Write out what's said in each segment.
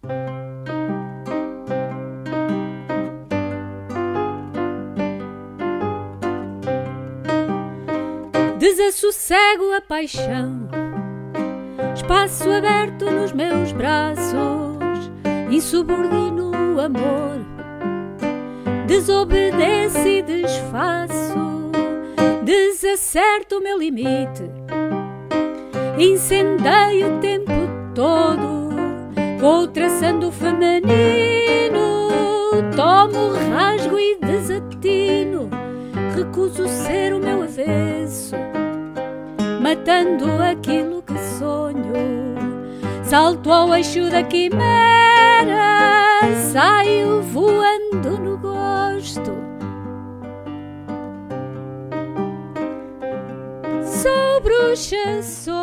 Desassossego a paixão, espaço aberto nos meus braços, insubordino o amor, desobedeço e desfaço, desacerto o meu limite, incendeio o tempo todo, vou traçando o feminino, tomo, rasgo e desatino, recuso ser o meu avesso, matando aquilo que sonho, salto ao eixo da quimera, saio voando no gosto. Sou bruxa,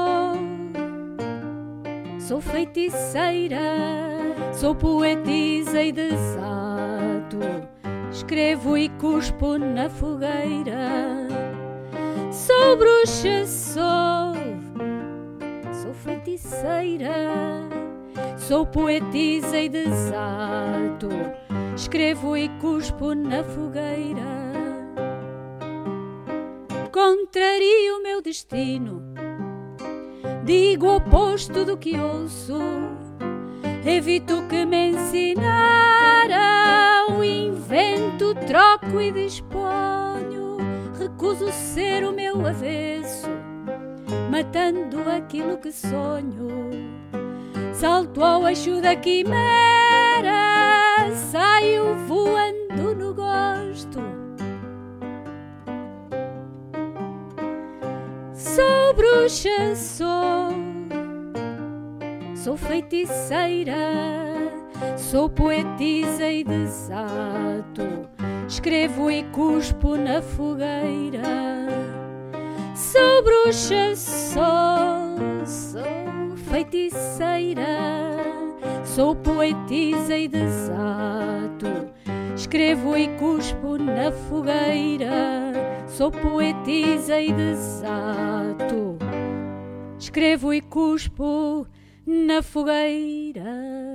sou feiticeira, sou poetisa e desato, escrevo e cuspo na fogueira. Sou bruxa, sou feiticeira, sou poetisa e desato, escrevo e cuspo na fogueira. Contrario o meu destino, digo o oposto do que ouço, evito o que me ensinaram, invento, troco e disponho, recuso ser o meu avesso, matando aquilo que sonho, salto ao eixo da quimera, saio voando no gosto. Sou bruxa, sou feiticeira, sou poetisa e desato, escrevo e cuspo na fogueira. Sou bruxa, sou feiticeira, sou poetisa e desato, escrevo e cuspo na fogueira. Sou poetisa e desato, escrevo e cuspo na fogueira.